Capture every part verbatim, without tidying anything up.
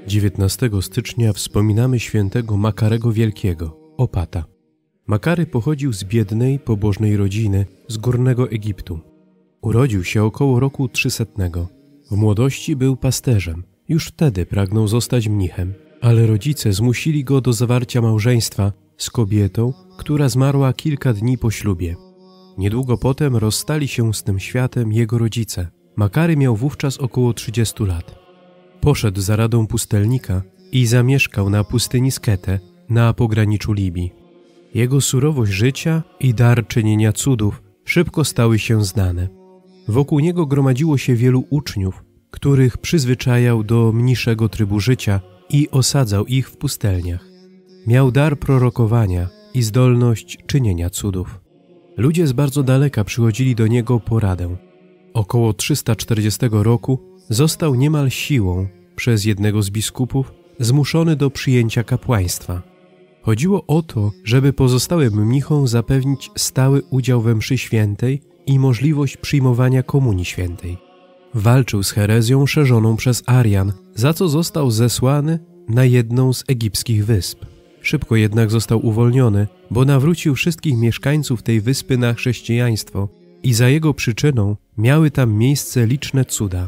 dziewiętnastego stycznia wspominamy świętego Makarego Wielkiego, opata. Makary pochodził z biednej, pobożnej rodziny z Górnego Egiptu. Urodził się około roku trzysetnego. W młodości był pasterzem. Już wtedy pragnął zostać mnichem, ale rodzice zmusili go do zawarcia małżeństwa z kobietą, która zmarła kilka dni po ślubie. Niedługo potem rozstali się z tym światem jego rodzice. Makary miał wówczas około trzydziestu lat. Poszedł za radą pustelnika i zamieszkał na pustyni Skete, na pograniczu Libii. Jego surowość życia i dar czynienia cudów szybko stały się znane. Wokół niego gromadziło się wielu uczniów, których przyzwyczajał do mniejszego trybu życia i osadzał ich w pustelniach. Miał dar prorokowania i zdolność czynienia cudów. Ludzie z bardzo daleka przychodzili do niego po radę. Około trzysta czterdziestego roku został niemal siłą przez jednego z biskupów zmuszony do przyjęcia kapłaństwa. Chodziło o to, żeby pozostałym mnichom zapewnić stały udział we mszy świętej i możliwość przyjmowania komunii świętej. Walczył z herezją szerzoną przez Arian, za co został zesłany na jedną z egipskich wysp. Szybko jednak został uwolniony, bo nawrócił wszystkich mieszkańców tej wyspy na chrześcijaństwo i za jego przyczyną miały tam miejsce liczne cuda.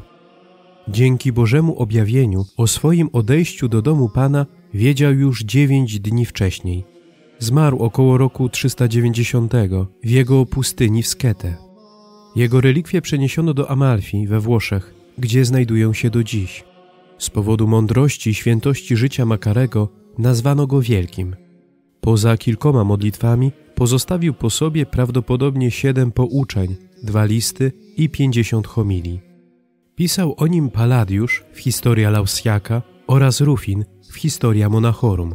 Dzięki Bożemu objawieniu o swoim odejściu do domu Pana wiedział już dziewięć dni wcześniej. Zmarł około roku trzysta dziewięćdziesiątego w jego pustyni w Skete. Jego relikwie przeniesiono do Amalfi we Włoszech, gdzie znajdują się do dziś. Z powodu mądrości i świętości życia Makarego nazwano go Wielkim. Poza kilkoma modlitwami pozostawił po sobie prawdopodobnie siedem pouczeń, dwa listy i pięćdziesiąt homilii. Pisał o nim Palladiusz w Historia Lausiaka oraz Rufin w Historia Monachorum.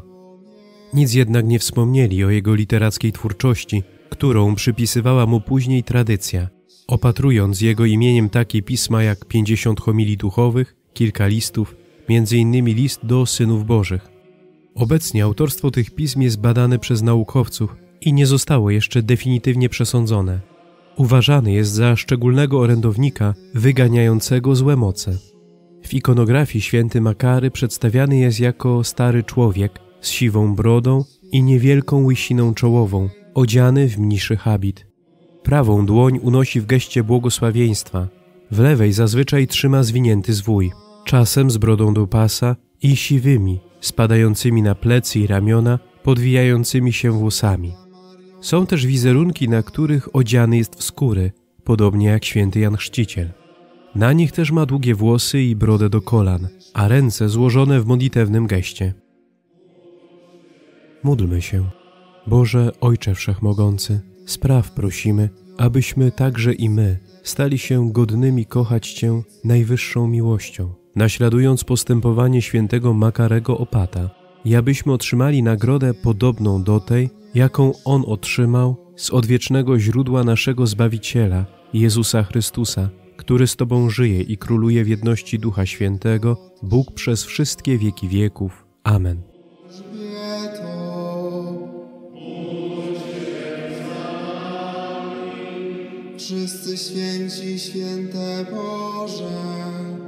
Nic jednak nie wspomnieli o jego literackiej twórczości, którą przypisywała mu później tradycja, opatrując jego imieniem takie pisma jak pięćdziesiąt homilii duchowych, kilka listów, między innymi list do synów bożych. Obecnie autorstwo tych pism jest badane przez naukowców i nie zostało jeszcze definitywnie przesądzone. Uważany jest za szczególnego orędownika wyganiającego złe moce. W ikonografii święty Makary przedstawiany jest jako stary człowiek z siwą brodą i niewielką łysiną czołową, odziany w mniszy habit. Prawą dłoń unosi w geście błogosławieństwa, w lewej zazwyczaj trzyma zwinięty zwój, czasem z brodą do pasa i siwymi, spadającymi na plecy i ramiona, podwijającymi się włosami. Są też wizerunki, na których odziany jest w skóry, podobnie jak święty Jan Chrzciciel. Na nich też ma długie włosy i brodę do kolan, a ręce złożone w modlitewnym geście. Módlmy się. Boże, Ojcze Wszechmogący, spraw prosimy, abyśmy także i my stali się godnymi kochać Cię najwyższą miłością, naśladując postępowanie świętego Makarego opata, i abyśmy otrzymali nagrodę podobną do tej, jaką On otrzymał z odwiecznego źródła naszego Zbawiciela, Jezusa Chrystusa, który z Tobą żyje i króluje w jedności Ducha Świętego, Bóg przez wszystkie wieki wieków. Amen. Wszyscy święci, święte Boże,